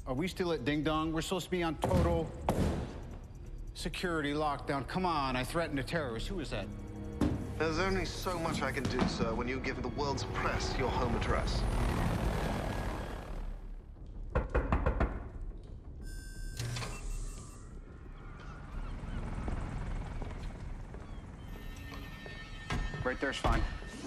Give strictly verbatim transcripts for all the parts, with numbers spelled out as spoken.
Are we still at Ding Dong? We're supposed to be on total security lockdown. Come on, I threatened a terrorist. Who is that? There's only so much I can do, sir, when you give the world's press your home address. Right there's fine.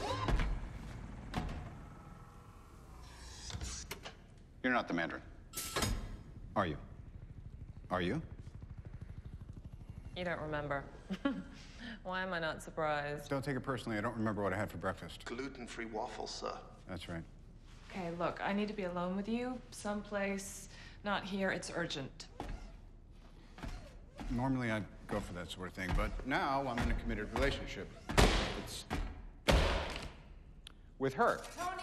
You're not the Mandarin. Are you? Are you? You don't remember. Why am I not surprised? Don't take it personally. I don't remember what I had for breakfast. Gluten-free waffles, sir. That's right. Okay, look, I need to be alone with you someplace. Not here. It's urgent. Normally I'd go for that sort of thing, but now I'm in a committed relationship. It's with her. Tony!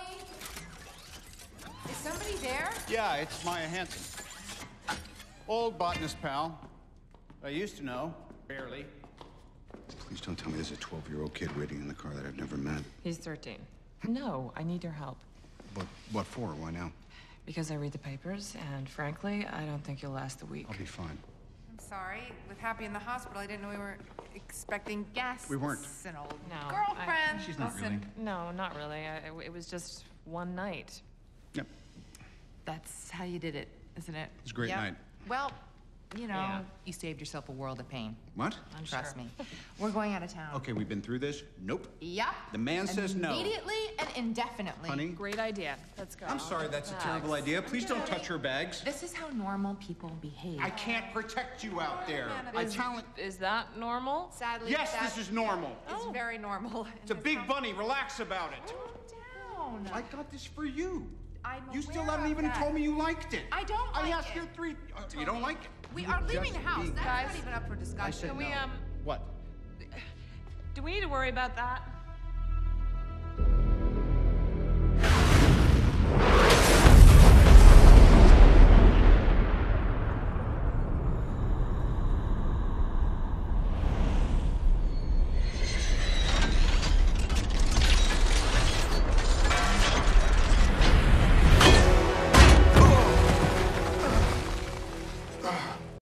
Is somebody there? Yeah, it's Maya Hansen. Old botanist pal. I used to know, barely. Please don't tell me there's a twelve-year-old kid waiting in the car that I've never met. He's thirteen. No, I need your help. What, what for? Why now? Because I read the papers, and frankly, I don't think you'll last a week. I'll be fine. I'm sorry. With Happy in the hospital, I didn't know we were expecting guests. We weren't. An old No, girlfriend. She's not Listen, really. No, not really. I, it was just one night. Yep. That's how you did it, isn't it? It's a great Yep. night. Well, you know, Yeah. you saved yourself a world of pain. What? I'm Trust sure. me. We're going out of town. Okay, we've been through this. Nope. Yep. The man says no. Immediately and indefinitely. Honey, Great idea. Let's go. I'm sorry, that's a Bags. terrible idea. Please don't touch her bags. This is how normal people behave. I can't protect you out there. I Is, talent. is that normal? Sadly, Yes, that this is normal. It's very normal. It's a big bunny. Relax about it. Calm down. I got this for you. I'm You still aware haven't of even that. told me you liked it. I don't I like asked it. you three. Uh, you don't like it? We You are were leaving the just house. being- That's Guys, not even up for discussion. I said Can we, no. um, What? do we need to worry about that?